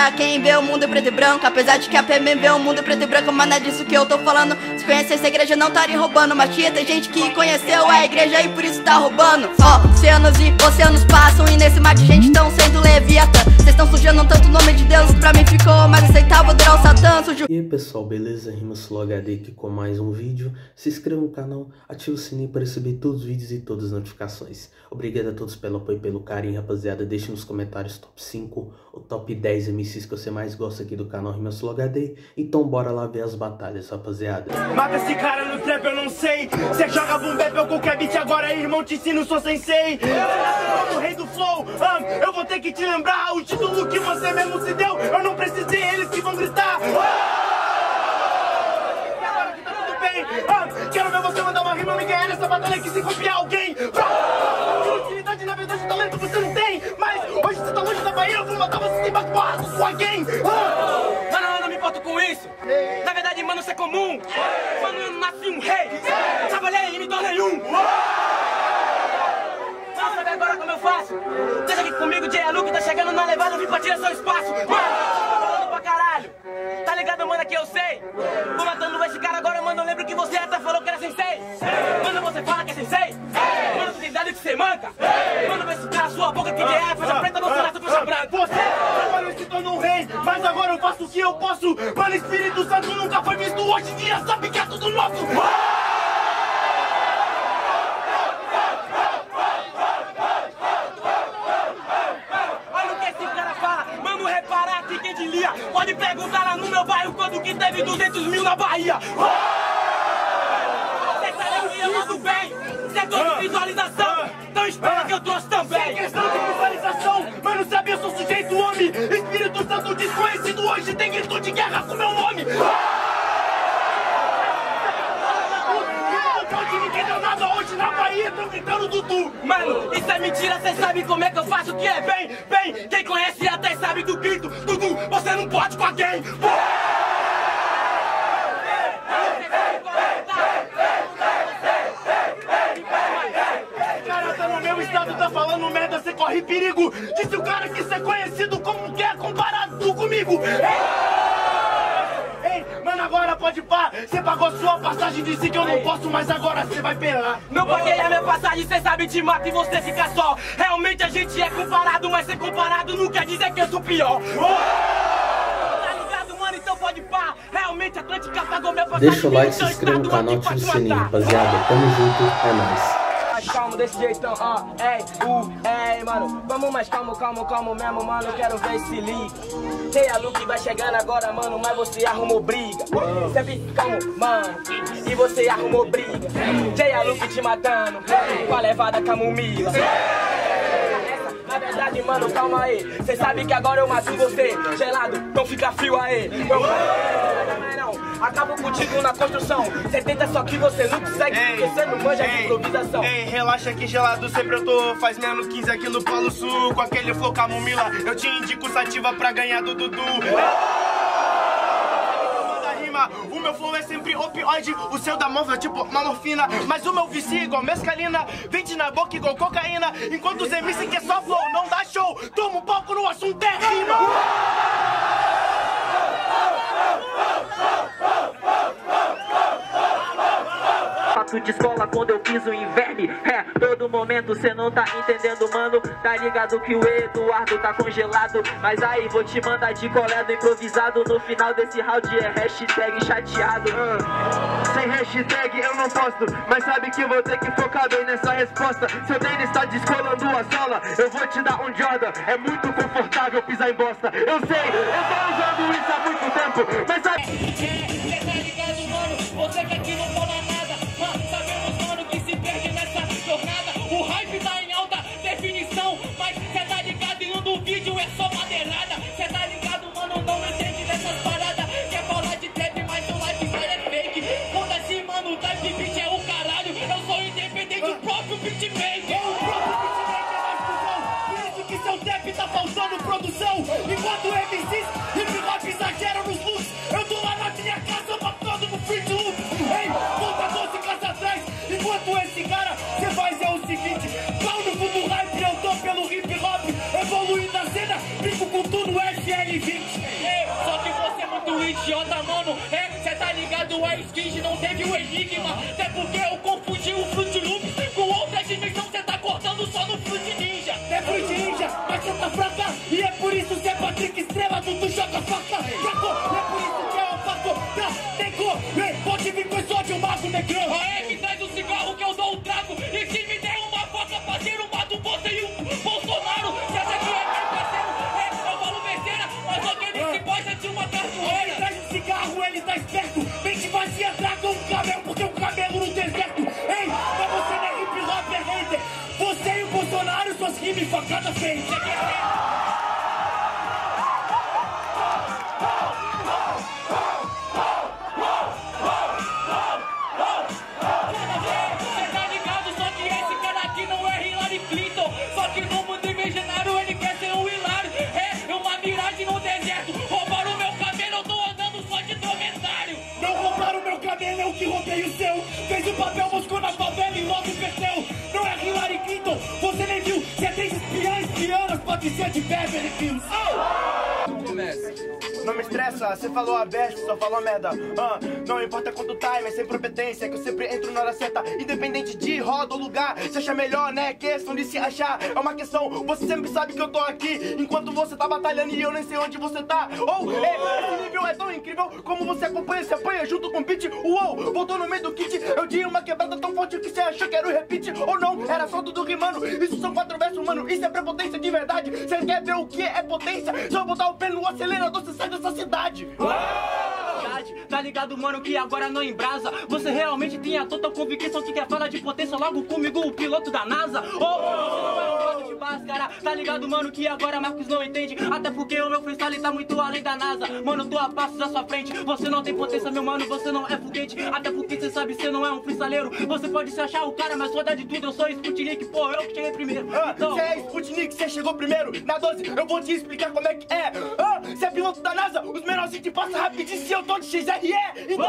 pra quem vê o mundo preto e branco. Apesar de que a PM vê o mundo preto e branco, mas não é disso que eu tô falando. Se conhecesse a igreja não estaria roubando. Mas tinha tem gente que conheceu a igreja e por isso tá roubando. Oceanos e oceanos passam e nesse mar de gente tão sendo leviatã. Vocês estão sujando tanto o nome de Deus, pra mim ficou mais aceitável adorar o Satã. E aí pessoal, beleza? RimaSlow HD aqui com mais um vídeo. Se inscreva no canal, ative o sininho para receber todos os vídeos e todas as notificações. Obrigado a todos pelo apoio e pelo carinho, rapaziada. Deixe nos comentários top 5 ou top 10 MCs que você mais gosta aqui do canal RimaSlow HD. Então bora lá ver as batalhas, rapaziada. Mata esse cara no trap, eu não sei. Cê joga boom bap ou qualquer beat, agora irmão te ensino, sou sensei. Como o rei do flow, eu vou ter que te lembrar o título que você mesmo se deu. Eu não precisei, eles que vão gritar. Agora que tá tudo bem, quero ver você mandar uma rima, me ganhar nessa batalha que se copiar alguém. Utilidade, na verdade, talento você não tem. Mas hoje você tá longe da Bahia, eu vou matar você sem porra com sua gang. Mano, eu não me importo com isso. Na verdade, mano, isso é comum. Mano, eu nasci um rei. Trabalhei e me tornei um. Mano, sabe agora como eu faço? Deixa aqui comigo, J.A.Luke tá chegando na levada, vim pra tirar seu espaço. Mano, tô falando pra caralho. Tá ligado, mano, que eu sei. Vou matando esse cara agora, mano, eu lembro que você até falou que era sensei. Mano, você fala que é sensei. Mano, tu tem dado que você manca. Mano, vai ficar a sua boca que J.A. faixa preta, não será faixa branca. Você, mano, se tornou um rei, mas agora eu faço o que eu posso. Mano, Espírito Santo nunca foi visto, hoje em dia sabe que é tudo nosso. Pode perguntar lá no meu bairro quando que teve 200 mil na Bahia. Cê sabe que eu mando bem, setor de visualização, então espera que eu trouxe também. Sem questão de visualização, mano, sabe eu sou sujeito homem. Espírito Santo desconhecido hoje tem grito de guerra com meu nome. Ninguém deu nada hoje na Bahia, tão gritando Dudu. Mano, isso é mentira, cê sabe como é que eu faço o que é bem. Bem, quem conhece até sabe do grito. Dudu, você não pode com alguém. Cara, tá no meu estado, tá falando merda, cê corre perigo. Disse o cara que cê é conhecido como que é comparado comigo. Mano, agora pode pá, cê pagou sua passagem, disse que eu não posso, mas agora cê vai pelar. Não paguei a minha passagem, cê sabe te mata e você fica só. Realmente a gente é comparado, mas ser comparado não quer dizer que eu sou pior. Tá ligado, mano? Então pode pá, realmente a Atlântica pagou minha passagem. Deixa o like, se inscreva no canal, ative o sininho, rapaziada. Tamo junto, é nóis. Calmo desse jeitão, mano, vamos mais calmo mesmo, mano, quero ver esse link. J.A.Luke vai chegando agora, mano, mas você arrumou briga. Sempre calmo, mano, e você arrumou briga. J.A.Luke te matando, com a levada camomila. Na verdade, mano, calma aí. Cê sabe que agora eu mato você. Gelado, não fica frio aí. Não, acabo contigo na construção. Cê tenta, só que você não consegue. Porque cê não manja de improvisação. Ei, relaxa que gelado sempre eu tô. Faz menos 15 aqui no Polo Sul. Com aquele flow camomila, eu te indico sativa pra ganhar do Dudu. O meu flow é sempre opioide, o seu da móvel é tipo uma morfina. Mas o meu vicia é igual mescalina, vende na boca igual cocaína. Enquanto os MC que é só flow, não dá show. Toma um palco no assunto, é rima. Papo de escola quando eu piso em verme. Todo momento cê não tá entendendo, mano. Tá ligado que o Eduardo tá congelado. Mas aí vou te mandar de colé do improvisado. No final desse round é hashtag chateado. Sem hashtag eu não posto, mas sabe que vou ter que focar bem nessa resposta. Seu tênis tá descolando a sola, eu vou te dar um Jordan. É muito confortável pisar em bosta. Eu sei, eu tô usando isso há muito tempo, mas sabe... Cê tá ligado, mano? Você que aqui não fala nada. Sabemos, mano, que se perde nessa jornada. O hype tá em alta definição, mas cê tá ligado e no vídeo é só madeirada. Cê tá ligado, mano, não entende dessas paradas. Quer falar de trap, mas o lifestyle é fake. Foda assim, mano, o type beat é o caralho. Eu sou independente, o próprio beatmaker. O próprio beatmaker é mais cuzão. Por isso que seu trap tá faltando produção. Enquanto MCs, hip hop exageram nos looks. Eu tô lá na minha casa matando no free to loop. Ei, volta 12 casas atrás. Enquanto esse cara, cê faz é o seguinte: pau no fundo hype, eu tô pelo hip hop. Evoluindo a cena, brinco com tudo, FL N20. Só que você é muito idiota, mano. Cê tá ligado, a Skid não teve o enigma. Até porque eu confundi o Fruit Loops com outra dimensão. Cê tá cortando só no Fruit Ninja. É Fruit Ninja, mas cê tá fraca. E é por isso que é Patrick Estrela, tu joga faca. Fraco, é por isso que é o fato. Tem cor, pode vir com exódio, mago negrão. A me traz o cigarro que eu dou o trago. E se me der uma faca, parceiro, mato você e o Bolsonaro. Cê acha que é meu parceiro? Eu falo besteira, mas só que ele se gosta de uma cartoeira. Ele traz um cigarro, ele tá esperto. Mente vazia, traga um camelo, porque um camelo no deserto. Ei, mas você não é hip hop, é hater. Você e o Bolsonaro, suas rimas facada fez. Que roubei o seu, fez o papel, moscou na favela e logo perdeu. Não é Hillary Clinton, você nem viu. Você tem espiãs, pode ser de Beverly Hills. Não me estressa, você falou a best, só falou merda. Não importa quanto time, é sem competência, que eu sempre entro na hora certa. Independente de roda ou lugar, você acha melhor, né? Questão de se achar, é uma questão. Você sempre sabe que eu tô aqui, enquanto você tá batalhando e eu nem sei onde você tá. Esse nível é tão incrível, como você acompanha, se apanha junto com o beat. Uou, voltou no meio do kit, eu dei uma quebrada tão forte que você achou que era o repeat. Ou não, era só tudo rimando, isso são 4 versos, mano, isso é prepotência de verdade. Você quer ver o que é potência? Só botar o pé no acelerador, você sai dessa cidade. Tá ligado, mano, que agora não embrasa. Você realmente tem a total convicção que quer falar de potência logo comigo, o piloto da NASA. Você não é um gato de máscara. Tá ligado, mano, que agora Marcos não entende. Até porque o meu freestyle tá muito além da NASA. Mano, tô a passos à sua frente. Você não tem potência, meu mano, você não é foguete. Até porque cê sabe, cê não é um freestyleiro. Você pode se achar o cara, mas foda de tudo, eu sou Sputnik, pô, eu que cheguei primeiro. Então... Cê é Sputnik, cê chegou primeiro. Na 12, eu vou te explicar como é que é. Cê é piloto da NASA, os menorzinhos te passam rapidinho se eu tô de XRE. Então,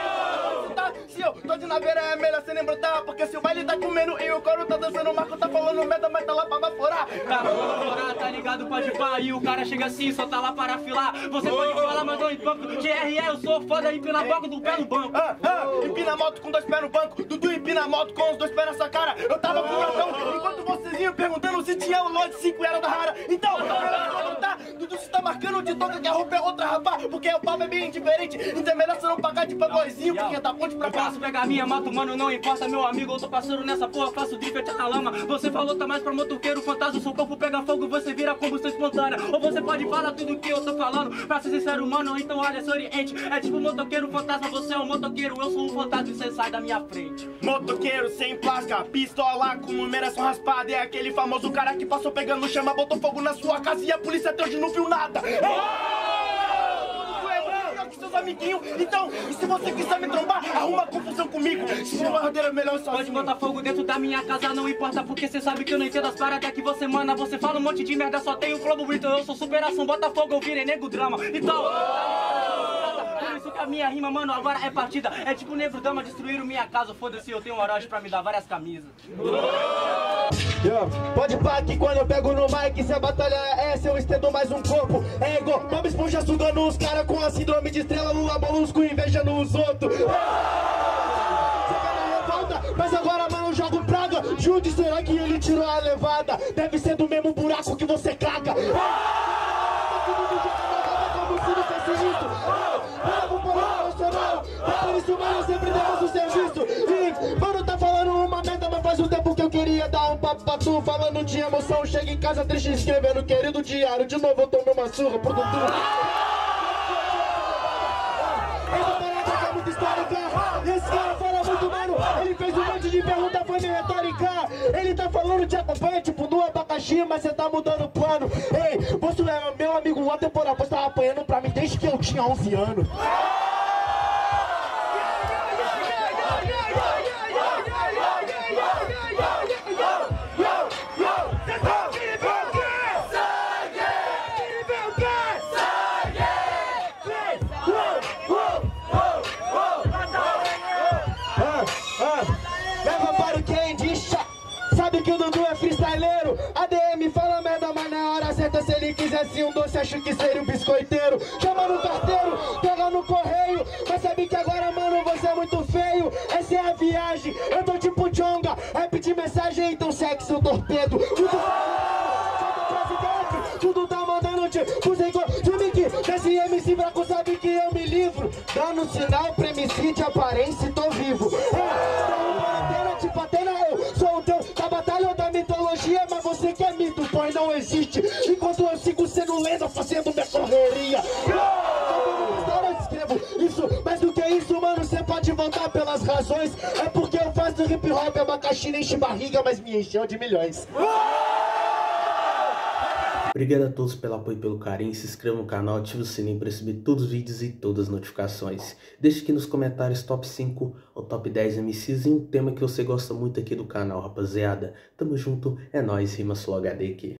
se eu tô de naveira é melhor cê nem brotar. Porque se o baile tá comendo e o coro tá dançando, o Marco tá falando merda, mas tá lá pra baforar. Tá baforar, tá ligado, pode pá. E o cara chega assim, só tá lá para afilar. Você pode falar, mas não empampo. GRE, eu sou foda, empina a boca do pé no banco. Empina a moto com 2 pés no banco. Dudu empina a moto com os 2 pés nessa cara. Eu tava com o furacão, enquanto vocês iam perguntando se tinha o lote 5 era da rara. Então, tá, Dudu se tá marcando de toca que a roupa é outra, rapaz. Porque o papo é bem diferente. Então é melhor você não pagar de playboyzinho, porque tá ponte pra cá. Eu posso pegar minha mato, mano, não importa, meu amigo. Eu tô passando nessa porra, faço drift na lama. Você falou, tá mais pra motoqueiro, fantasma. Seu corpo pega fogo, você vira combustão espontânea. Ou você pode falar tudo que eu tô falando. Pra ser sincero, mano, então olha, se oriente. É tipo motoqueiro, fantasma, você é um motoqueiro. Eu sou um fantasma e você sai da minha frente. Motoqueiro sem placa, pistola com numeração raspada. É aquele famoso cara que passou pegando chama, botou fogo na sua casa e a polícia até hoje não viu nada. Seus amiguinhos, então, e se você quiser me trombar, arruma confusão comigo. Se for uma rodeira melhor sozinho. Pode botar fogo dentro da minha casa, não importa, porque cê sabe que eu não entendo as paradas que você manda. Você fala um monte de merda, só tem o Globo, então eu sou superação, bota fogo, eu virei nego drama. Então, por isso que a minha rima, mano, agora é partida. É tipo negro dama, destruíram minha casa, foda-se, eu tenho um Orochi pra me dar várias camisas. Pode pá que quando eu pego no mic, se a batalha é essa, eu estendo mais um corpo. É igual Bob Esponja sugando os caras com a síndrome de estrela, Lula Molusco invejando os outros. Você vai na revolta, mas agora, mano, eu jogo praga. Jude, será que ele tirou a levada? Deve ser do mesmo buraco que você caga. Como se não fosse isso. Bravo por emocional, por isso, mano, sempre demos o serviço. E, mano, tá falando uma merda, mas faz um tempo que eu queria dar um papo pra tu. Falando de emoção, chega em casa triste escrevendo querido diário. De novo eu tomei uma surra pro Dudu. Essa parada é muito histórica. Esse cara fala muito, mano. Ele fez um monte de pergunta, foi meio retórica. Ele tá falando de acompanha, tipo no abacaxi, mas cê tá mudando o plano. Ei, você é meu amigo, uma temporada, você tava apanhando pra mim desde que eu tinha 11 anos. Leva para o quem diz, sabe que o Dudu é freestyleiro. ADM fala merda, mas na hora certa, se ele quiser quisesse um doce, acho que seria um biscoiteiro. Chama no carteiro, pega no correio. Mas sabe que agora, mano, você é muito feio. Essa é a viagem, eu tô tipo Jonga. Rap de mensagem, então segue seu torpedo. Tudo tá mandando tipo Mickey. Esse MC fraco sabe que eu me livro. Dando sinal pra MC de aparência e tô vivo. Tipo Atena, eu sou o teu da batalha ou da mitologia. Mas você que é mito, pois não existe. Enquanto eu sigo sendo lenda, fazendo minha correria. Eu escrevo isso, mais do que isso, mano, você pode voltar pelas razões. É porque eu faço hip hop, é uma caixinha enche barriga, mas me encheu de milhões. Obrigado a todos pelo apoio e pelo carinho. Se inscreva no canal, ative o sininho para receber todos os vídeos e todas as notificações. Deixe aqui nos comentários top 5 ou top 10 MCs e um tema que você gosta muito aqui do canal, rapaziada. Tamo junto, é nóis, Rima Sul HD aqui.